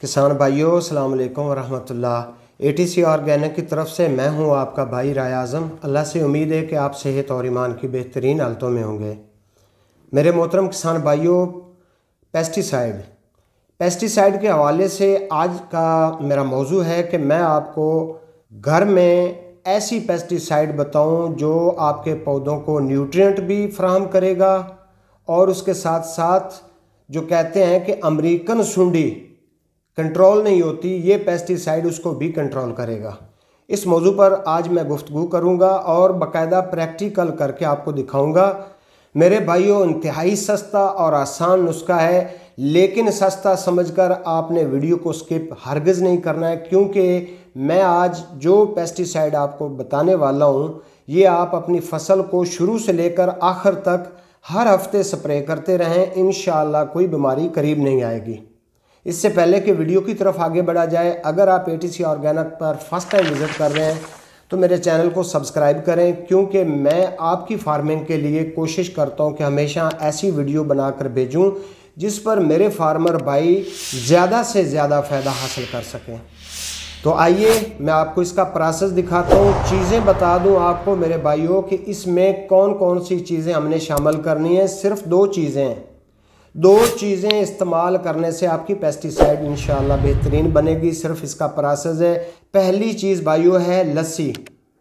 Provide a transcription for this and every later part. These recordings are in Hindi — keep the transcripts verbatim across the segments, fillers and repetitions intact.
किसान भाइयों अस्सलाम वालेकुम वरहमतुल्लाह। एटीसी ऑर्गेनिक की तरफ से मैं हूं आपका भाई राय आज़म। अल्लाह से उम्मीद है कि आप सेहत और ईमान की बेहतरीन हालतों में होंगे। मेरे मोहतरम किसान भाइयों, पेस्टिसाइड पेस्टिसाइड के हवाले से आज का मेरा मौजू है कि मैं आपको घर में ऐसी पेस्टिसाइड बताऊं जो आपके पौधों को न्यूट्रिएंट भी फराहम करेगा और उसके साथ साथ जो कहते हैं कि अमेरिकन सुंडी कंट्रोल नहीं होती, ये पेस्टिसाइड उसको भी कंट्रोल करेगा। इस मौजू पर आज मैं गुफ्तगू करूंगा और बाकायदा प्रैक्टिकल करके आपको दिखाऊंगा। मेरे भाइयों, इंतहाई सस्ता और आसान नुस्खा है, लेकिन सस्ता समझकर आपने वीडियो को स्किप हरगिज़ नहीं करना है, क्योंकि मैं आज जो पेस्टिसाइड आपको बताने वाला हूँ ये आप अपनी फसल को शुरू से लेकर आखिर तक हर हफ्ते स्प्रे करते रहें। इंशाअल्लाह कोई बीमारी करीब नहीं आएगी। इससे पहले कि वीडियो की तरफ आगे बढ़ा जाए, अगर आप एटीसी ऑर्गेनिक पर फर्स्ट टाइम विज़िट कर रहे हैं तो मेरे चैनल को सब्सक्राइब करें, क्योंकि मैं आपकी फार्मिंग के लिए कोशिश करता हूं कि हमेशा ऐसी वीडियो बनाकर भेजूं जिस पर मेरे फार्मर भाई ज़्यादा से ज़्यादा फ़ायदा हासिल कर सकें। तो आइए मैं आपको इसका प्रोसेस दिखाता हूँ, चीज़ें बता दूँ आपको मेरे भाइयों कि इसमें कौन कौन सी चीज़ें हमने शामिल करनी है। सिर्फ दो चीज़ें हैं, दो चीज़ें इस्तेमाल करने से आपकी पेस्टिसाइड इंशाअल्लाह बेहतरीन बनेगी। सिर्फ इसका प्रोसेस है। पहली चीज़ भाइयों है लस्सी।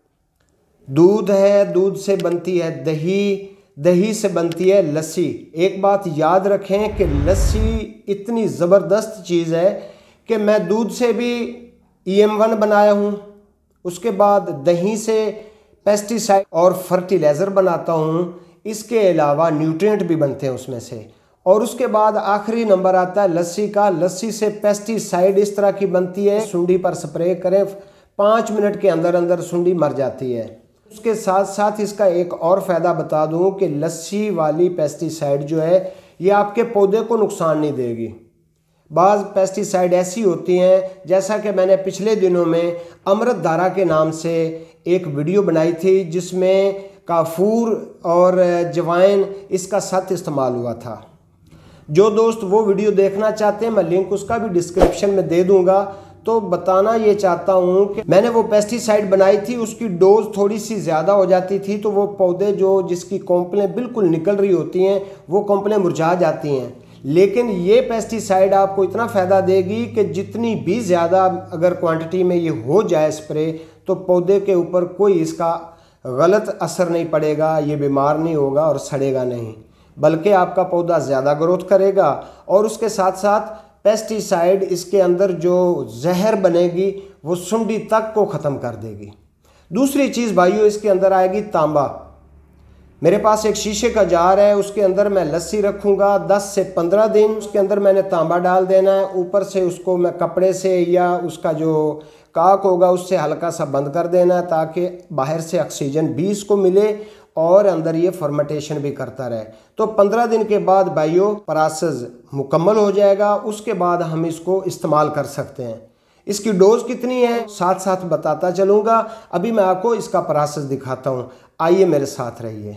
दूध है, दूध से बनती है दही, दही से बनती है लस्सी। एक बात याद रखें कि लस्सी इतनी ज़बरदस्त चीज़ है कि मैं दूध से भी ई एम वन बनाया हूँ, उसके बाद दही से पेस्टिसाइड और फर्टिलाइज़र बनाता हूँ, इसके अलावा न्यूट्रिएंट भी बनते हैं उसमें से। और उसके बाद आखिरी नंबर आता है लस्सी का। लस्सी से पेस्टिसाइड इस तरह की बनती है, सुंडी पर स्प्रे करें, पाँच मिनट के अंदर अंदर सुंडी मर जाती है। उसके साथ साथ इसका एक और फ़ायदा बता दूं कि लस्सी वाली पेस्टिसाइड जो है ये आपके पौधे को नुकसान नहीं देगी। बाज़ पेस्टिसाइड ऐसी होती हैं, जैसा कि मैंने पिछले दिनों में अमृत धारा के नाम से एक वीडियो बनाई थी जिसमें काफूर और जवाइन इसका सख्त इस्तेमाल हुआ था। जो दोस्त वो वीडियो देखना चाहते हैं मैं लिंक उसका भी डिस्क्रिप्शन में दे दूंगा। तो बताना ये चाहता हूँ कि मैंने वो पेस्टिसाइड बनाई थी, उसकी डोज थोड़ी सी ज़्यादा हो जाती थी, तो वो पौधे जो जिसकी कॉम्पलें बिल्कुल निकल रही होती हैं वो कॉम्पलें मुरझा जाती हैं। लेकिन ये पेस्टिसाइड आपको इतना फ़ायदा देगी कि जितनी भी ज़्यादा अगर क्वांटिटी में ये हो जाए स्प्रे, तो पौधे के ऊपर कोई इसका गलत असर नहीं पड़ेगा, ये बीमार नहीं होगा और सड़ेगा नहीं, बल्कि आपका पौधा ज़्यादा ग्रोथ करेगा। और उसके साथ साथ पेस्टिसाइड इसके अंदर जो जहर बनेगी वो सुंडी तक को ख़त्म कर देगी। दूसरी चीज़ भाइयों, इसके अंदर आएगी तांबा। मेरे पास एक शीशे का जार है, उसके अंदर मैं लस्सी रखूँगा दस से पंद्रह दिन, उसके अंदर मैंने तांबा डाल देना है। ऊपर से उसको मैं कपड़े से या उसका जो काक होगा उससे हल्का सा बंद कर देना है, ताकि बाहर से ऑक्सीजन भी इसको मिले और अंदर ये फर्मेंटेशन भी करता रहे। तो पंद्रह दिन के बाद भाइयों प्रोसेस मुकम्मल हो जाएगा। उसके बाद हम इसको इस्तेमाल कर सकते हैं। इसकी डोज कितनी है साथ साथ बताता चलूँगा। अभी मैं आपको इसका प्रोसेस दिखाता हूँ, आइए मेरे साथ रहिए।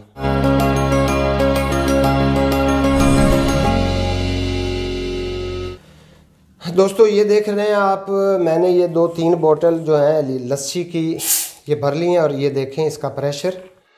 दोस्तों ये देख रहे हैं आप, मैंने ये दो तीन बोतल जो है लस्सी की ये भर ली हैं और ये देखें इसका प्रेशर।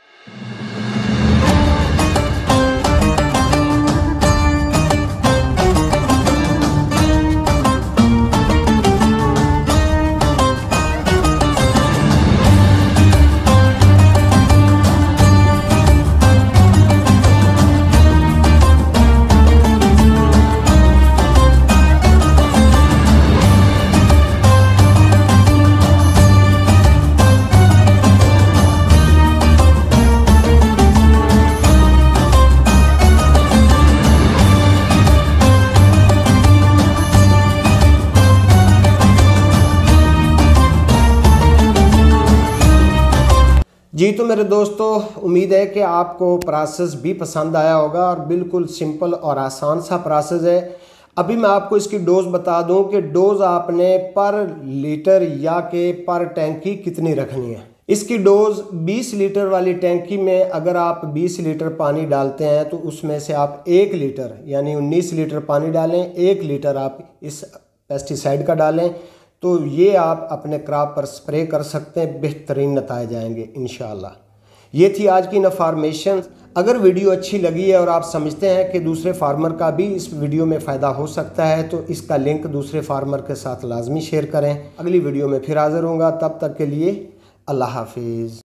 जी तो मेरे दोस्तों, उम्मीद है कि आपको प्रोसेस भी पसंद आया होगा और बिल्कुल सिंपल और आसान सा प्रोसेस है। अभी मैं आपको इसकी डोज बता दूं कि डोज आपने पर लीटर या के पर टैंकी कितनी रखनी है। इसकी डोज बीस लीटर वाली टैंकी में अगर आप बीस लीटर पानी डालते हैं तो उसमें से आप एक लीटर यानी उन्नीस लीटर पानी डालें, एक लीटर आप इस पेस्टिसाइड का डालें तो ये आप अपने क्रॉप पर स्प्रे कर सकते हैं, बेहतरीन नताइज आएंगे इंशाअल्लाह। ये थी आज की इन्फॉर्मेशन। अगर वीडियो अच्छी लगी है और आप समझते हैं कि दूसरे फार्मर का भी इस वीडियो में फ़ायदा हो सकता है तो इसका लिंक दूसरे फार्मर के साथ लाजमी शेयर करें। अगली वीडियो में फिर हाज़िर होऊंगा, तब तक के लिए अल्लाह हाफिज़।